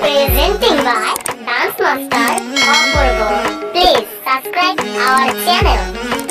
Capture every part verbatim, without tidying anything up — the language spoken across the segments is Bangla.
Presenting by Dance Master Apurbo. Please subscribe our channel.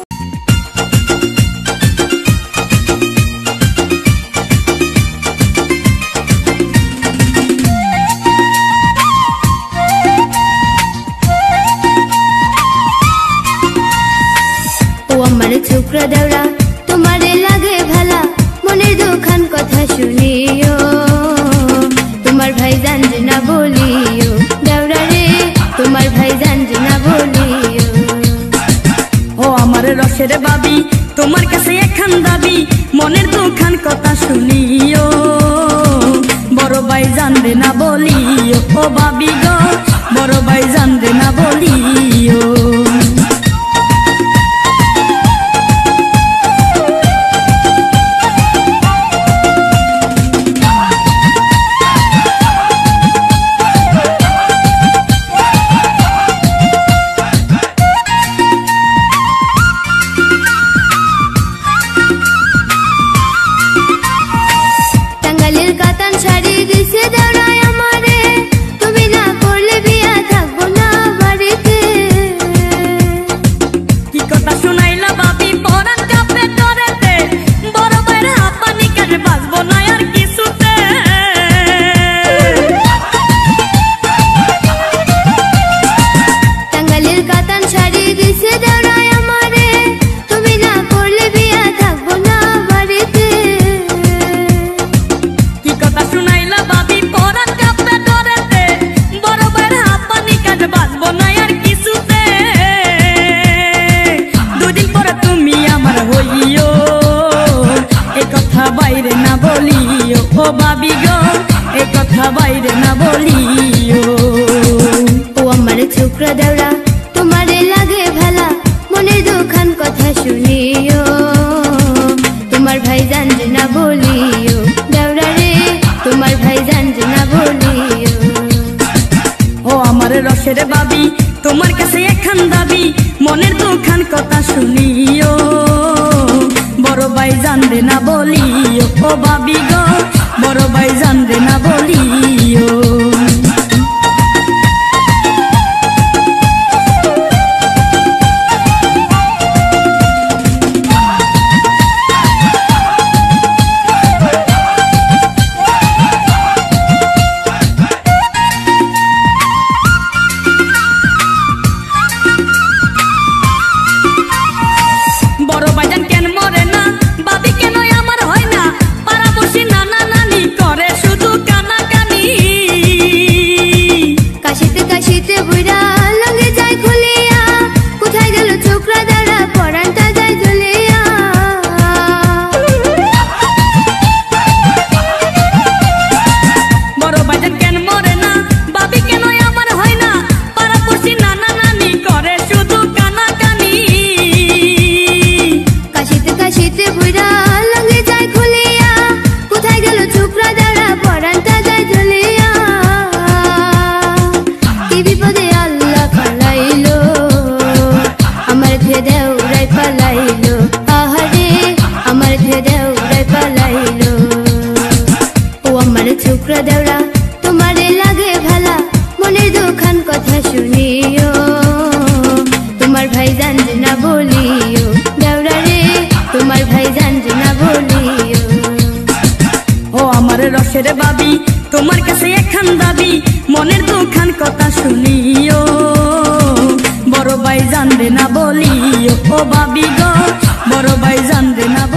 छोकरा देवरा तुम्हारे लागे भला मनेर दुखान कथा शुनियो तुम्हार भाईजान जे ना बोलियो देवरा रे तुम्हार भाईजान जे ना बोलियो ओ आमार रसेर बाबी तुम्हार काছে এখান দাবি মনের দুখান কথা শুনিও বড় ভাইজান রে না বলিও ও বাবি গো বড় ভাইজান রে না বলিও ओ बाबी गो ए कथा बाइरे ना बोलियो ओ आमार छोकरा देवरा तुम्हारे लागे भला मनेर दुखान कथा शुनियो तुम्हार भाईजान जे ना बोलियो देवरा रे तुम्हार भाईजान जे ना बोलियो ओ आमार रसेर बाबी तुम्हार काছে এখান দাবি মনের দুখান কথা শুনিও বড় ভাইজান রে না বলিও ও বাবি গো বড় ভাইজান রে না বলিও বড় ভাইজান কেন মরে না বাবি কেন আমার হয় না পাড়াপড়শি নানা নানি করে শুধু কানাকানি কাশিতে কাশিতে বুইরা লঙ্গে যায় খুলিয়া কোথায় গেল ছোকরা দেওরা পরানটা যায় জ্বলিয়া বড় ভাইজান কেন মরে না বাবি কেন আমার হয় না পাড়াপড়শি নানা নানি করে শুধু কানাকানি কাশিতে কাশিতে বুইরা লঙ্গে যায় খুলিয়া কোথায় গেল ছোকরা দেওরা পরানটা যায় জ্বলিয়া কি বিপদে আল্লাহ পালাইলো আমার ধে দেওরাই পালাইলো আহারে আমার ধে দেওরাই পালাইলো ও আমার ছোকরা দেওরা তোমারে লাগে ভালা মনের দুখান কথা শুনিও তোমার ভাইজান যে না বলিও দেওরা রে তোমার ভাইজান যে না বলিও ও আমার রসের বাবি তোমার কাছে এখান দাবি মনের দুখান কথা শুনিও বড় ভাইজান রে না বলিও ও বাবি গো বড় ভাইজান রে না